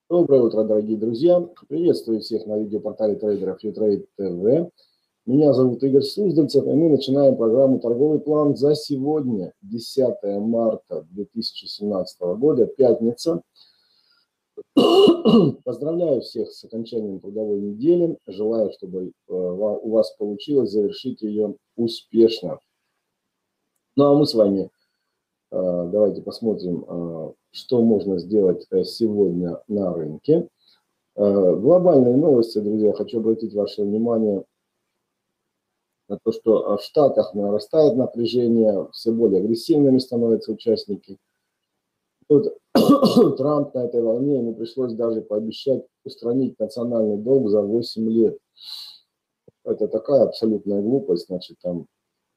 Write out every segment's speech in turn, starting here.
Доброе утро, дорогие друзья. Приветствую всех на видеопортале трейдеров Utrade TV. Меня зовут Игорь Суздальцев, и мы начинаем программу «Торговый план» за сегодня, 10 марта 2017 года, пятница. Поздравляю всех с окончанием трудовой недели. Желаю, чтобы у вас получилось завершить ее успешно. Ну а мы с вами давайте посмотрим, что можно сделать сегодня на рынке. Глобальные новости, друзья, хочу обратить ваше внимание на то, что в Штатах нарастает напряжение, все более агрессивными становятся участники. Тут Трамп на этой волне, ему пришлось даже пообещать устранить национальный долг за 8 лет. Это такая абсолютная глупость, значит, там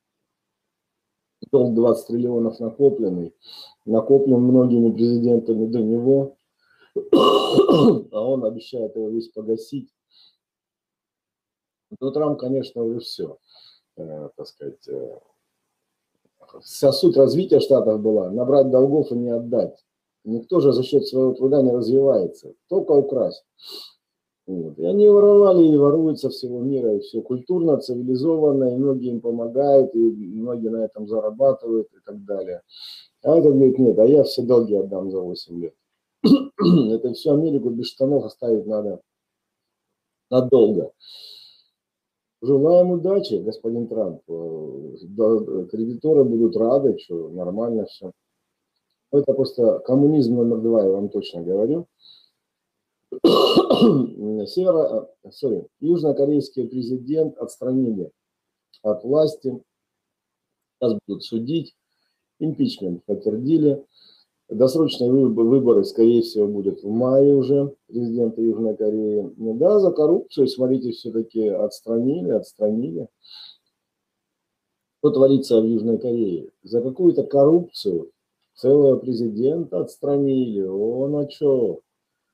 долг 20 триллионов накопленный, накоплен многими президентами до него, а он обещает его весь погасить. То Трамп, конечно, уже все, так сказать, вся суть развития Штатов была набрать долгов и не отдать. Никто же за счет своего труда не развивается, только украсть. Вот. И они воровали и воруют со всего мира, и все культурно, цивилизованно, и многие им помогают, и многие на этом зарабатывают и так далее. А этот говорит, нет, а я все долги отдам за 8 лет. Это всю Америку без штанов оставить надо надолго. Желаем удачи, господин Трамп. Кредиторы будут рады, что нормально все. Это просто коммунизм номер 2, я вам точно говорю. Южнокорейский президент отстранили от власти. Сейчас будут судить. Импичмент подтвердили. Досрочные выборы, скорее всего, будут в мае уже, президента Южной Кореи. Ну да, за коррупцию, смотрите, все-таки отстранили. Что творится в Южной Корее? За какую-то коррупцию целого президента отстранили. О, на что?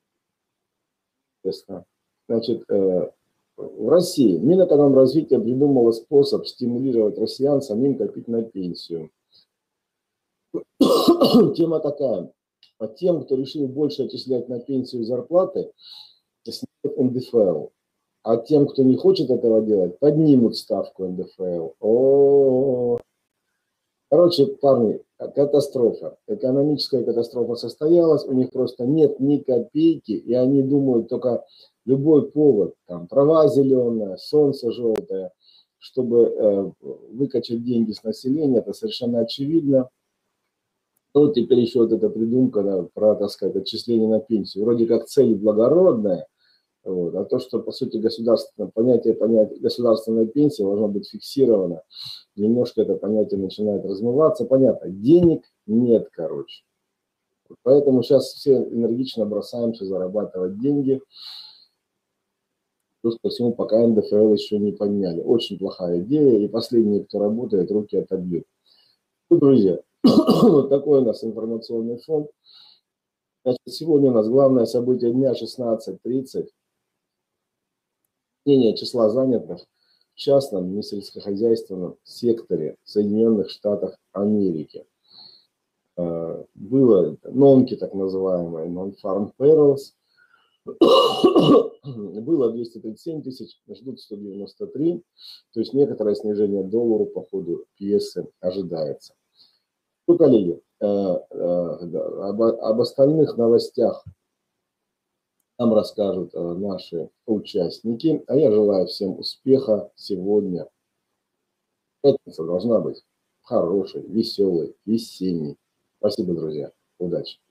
Значит, в России Минэкономразвития придумало способ стимулировать россиян самим копить на пенсию. Тема такая. А тем, кто решил больше отчислять на пенсию зарплаты, снимут НДФЛ. А тем, кто не хочет этого делать, поднимут ставку НДФЛ. Короче, парни, катастрофа. Экономическая катастрофа состоялась, у них просто нет ни копейки, и они думают только любой повод, там, трава зеленая, солнце желтое, чтобы выкачать деньги с населения, это совершенно очевидно. Ну, теперь еще вот эта придумка, да, про, так сказать, отчисление на пенсию. Вроде как цель благородная, вот, а то, что, по сути, понятие государственной пенсии должно быть фиксировано, немножко это понятие начинает размываться. Понятно, денег нет, короче. Поэтому сейчас все энергично бросаемся зарабатывать деньги. Плюс ко всему, пока НДФЛ еще не подняли. Очень плохая идея, и последние, кто работает, руки отобьют. Ну, друзья, вот такой у нас информационный фон. Значит, сегодня у нас главное событие дня 16:30. Изменение числа занятых в частном несельскохозяйственном секторе Соединенных Штатов Америки. Было нонки, так называемые, non-farm payrolls. Было 237 тысяч, ждут 193. То есть некоторое снижение доллара по ходу пьесы ожидается. Ну, коллеги, об остальных новостях нам расскажут наши участники. А я желаю всем успеха сегодня. Пятница должна быть хорошей, веселой, весенней. Спасибо, друзья. Удачи.